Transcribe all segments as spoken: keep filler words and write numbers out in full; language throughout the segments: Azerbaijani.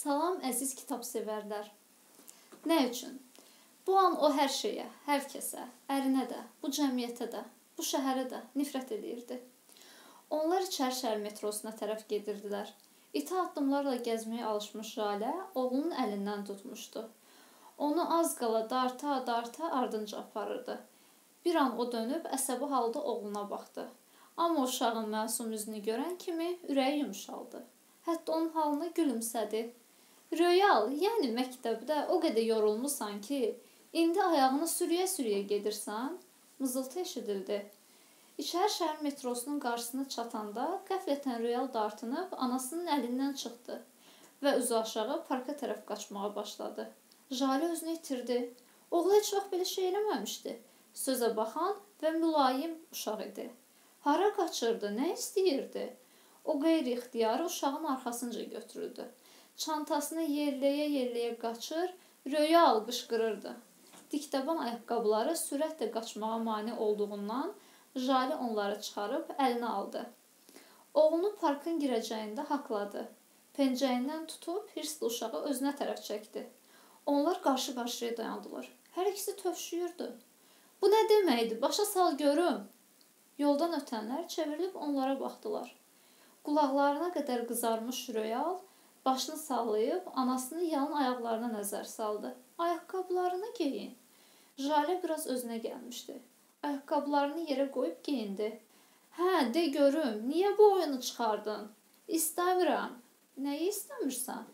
Salam əziz kitab sevərlər. Nə üçün? Bu an o hər şeyə, hər kəsə, ərinə də, bu cəmiyyətə də, bu şəhərə də nifrət edirdi. Onlar İçəri şəhər metrosuna tərəf gedirdilər. İti addımlarla gəzməyə alışmış Jalə oğlunun əlindən tutmuşdu. Onu az qala darta-darta ardınca aparırdı. Bir an o dönüb əsəbi halda oğluna baxdı. Amma uşağın məsum üzünü görən kimi ürəyi yumşaldı. Hətta onun halına gülümsədi. Royal, yəni məktəbdə o qədər yorulmusan ki, indi ayağını sürüyə-sürüyə gedirsən, mızıltı eşidildi. İçəri şəhər metrosunun qarşısına çatanda qəflətən Royal dartınıb anasının əlindən çıxdı və üzü aşağı parka tərəf qaçmağa başladı. Jalə özünü itirdi. Oğlu heç vaxt belə şey eləməmişdi. Sözə baxan və mülayim uşaq idi. Hara qaçırdı, nə istəyirdi? O qeyri-ixtiyarı uşağın arxasınca götürüldü. Çantasını yerləyə-yerləyə qaçır, Royal qışqırırdı. Dikdaban ayaqqabıları sürətlə qaçmağa mane olduğundan Jalə onları çıxarıb əlinə aldı. Oğlunu parkın girəcəyində haqladı. Pencəyindən tutub hirsli uşağı özünə tərəf çəkdi. Onlar qarşı-qarşıya dayandılar. Hər ikisi tövşüyürdü. Bu nə deməkdir? Başa sal görüm. Yoldan ötənlər çevrilib onlara baxdılar. Qulaqlarına qədər qızarmış Royal başını sallayıb anasının yalın ayaqlarına nəzər saldı. Ayaqqabılarını geyin. Jalə biraz özünə gəlmişdi. Ayaqqabılarını yerə qoyub geyindi. Hə, de görüm, niyə bu oyunu çıxardın? İstəmirəm. Nəyi istəmirsən?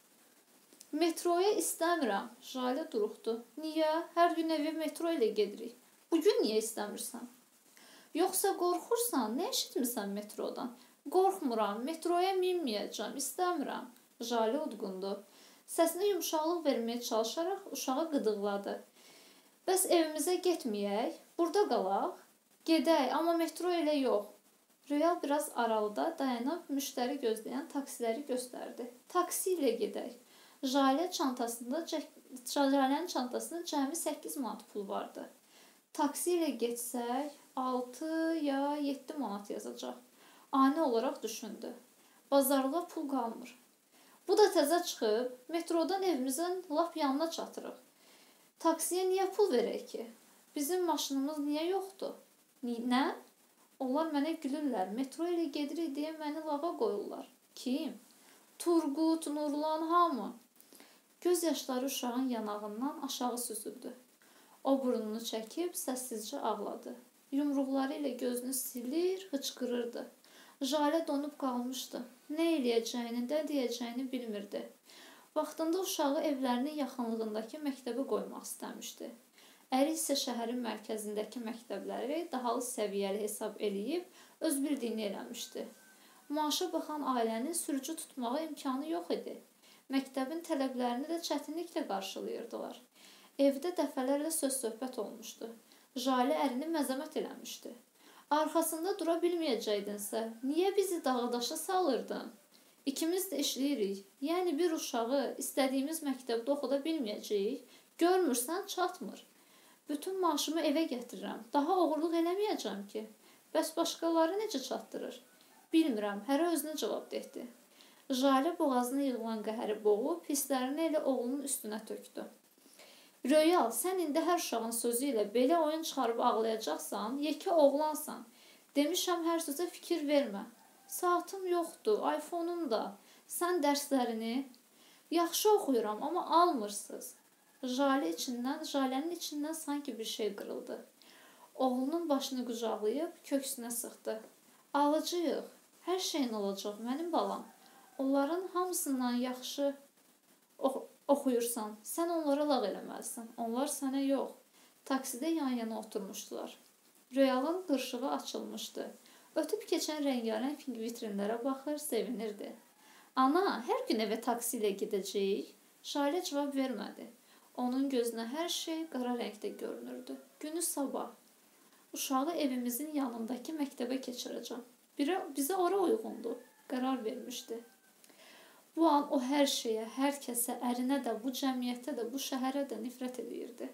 Metroya istəmirəm. Jalə duruxdu. Niyə? Hər gün evə metro ilə gedirik. Bugün niyə istəmirsən? Yoxsa qorxursan? Nə eşitmirsən metrodan? Qorxmuram, metroya minməyəcəm, istəmirəm. Jalə udqundu. Səsinə yumşaqlıq verməyə çalışaraq uşağı qıdıqladı. Bəs evimizə getməyək, burada qalaq. Gedək, amma metro ilə yox. Royal biraz aralıda dayanıb müştəri gözləyən taksiləri göstərdi. Taksi ilə gedək. Jalə çantasında, Jalənin çantasında cəmi səkkiz manat pul vardı. Taksi ilə getsək altı ya yeddi manat yazacaq. Ani olaraq düşündü. Bazarlığa pul qalmır. Bu da təzə çıxıb, metrodan evimizin lap yanına çatırıq. Taksiyə niyə pul verək ki? Bizim maşınımız niyə yoxdur? Nə? Onlar mənə gülürlər. Metro ilə gedirik deyə məni lağa qoyurlar. Kim? Turqut, Nurlan, hamı. Göz yaşları uşağın yanağından aşağı süzüldü. O burnunu çəkib səssizcə ağladı. Yumruqları ilə gözünü silir, hıçqırırdı. Jalə donub qalmışdı. Nə eləyəcəyini, nə deyəcəyini bilmirdi. Vaxtında uşağı evlərinin yaxınlığındakı məktəbə qoymaq istəmişdi. Əri isə şəhərin mərkəzindəki məktəbləri daha səviyyəli hesab eləyib öz bildiyini eləmişdi. Maaşa baxan ailənin sürücü tutmağa imkanı yox idi. Məktəbin tələblərini də çətinliklə qarşılayırdılar. Evdə dəfələrlə söz-söhbət olmuşdu. Jalə ərini məzəmmət eləmişdi. Arxasında dura bilməyəcəkdinsə, niyə bizi dağa-daşa salırdın? İkimiz də işləyirik. Yəni bir uşağı istədiyimiz məktəbdə oxuda bilməyəcəyik. Görmürsən, çatmır. Bütün maaşımı evə gətirirəm. Daha oğurluq eləməyəcəm ki. Bəs başqaları necə çatdırır? Bilmirəm, hərə özünə cavab etdi. Jalə boğazına yığılan qəhəri boğub, hisslərini elə oğlunun üstünə tökdü. Royal, sən indi hər uşağın sözü ilə belə oyun çıxarıb ağlayacaqsan, yekə oğlansan. Demişəm, hər sözə fikir vermə. Saatım yoxdur, iPhone-um da. Sən dərslərini yaxşı oxuyuram, amma almırsınız. Jalə içindən, Jalənin içindən sanki bir şey qırıldı. Oğlunun başını qucaqlayıb köksünə sıxdı. Alıcıyıq, hər şeyin olacaq, mənim balam. Onların hamısından yaxşı oxu. Oxuyursan, sən onlara lağ eləməlisən, onlar sənə yox. Taksidə yan-yana oturmuşdular. Royalın qırşığı açılmışdı. Ötüb keçən rəngarəng vitrinlərə baxır, sevinirdi. Ana, hər gün evə taksi ilə gedəcəyik. Jalə cavab vermədi. Onun gözünə hər şey qara rəngdə görünürdü. Günü sabah. Uşağı evimizin yanındakı məktəbə keçirəcəm. Bizə ora uyğundur, qərar vermişdi. Bu an o hər şeyə, hər kəsə, ərinə də, bu cəmiyyətə də, bu şəhərə də nifrət edirdi.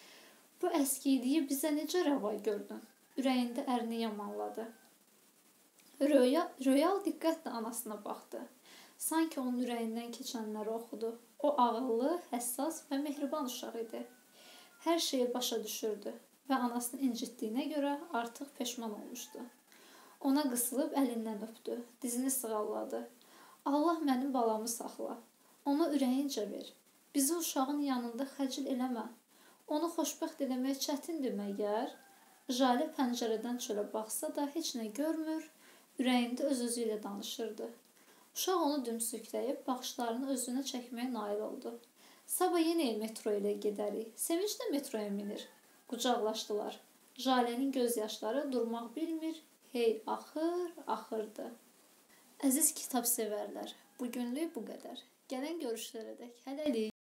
Bu əskiliyi bizə necə rəva gördün? Ürəyində ərini yamanladı. Royal, Royal diqqətlə anasına baxdı. Sanki onun ürəyindən keçənləri oxudu. O ağıllı, həssas və mehriban uşaq idi. Hər şeyi başa düşürdü və anasını incitdiyinə görə artıq peşman olmuşdu. Ona qısılıb əlindən öpdü, dizini sığalladı. Allah mənim balamı saxla, ona ürəyincə ver. Bizi uşağın yanında xəcil eləmə. Onu xoşbəxt eləmək çətindir məgər? Jale pəncərədən çölə baxsa da heç nə görmür, ürəyində öz-özü ilə danışırdı. Uşaq onu dümsükləyib baxışlarını özünə çəkməyə nail oldu. Sabah yenə metro ilə gedərik. Sevinç də metroya minir. Qucaqlaşdılar. Jalenin göz yaşları durmaq bilmir. Hey, axır, axırdı. Əziz kitab sevərlər, bugünlük bu qədər. Gələn görüşlərə dək hələlik.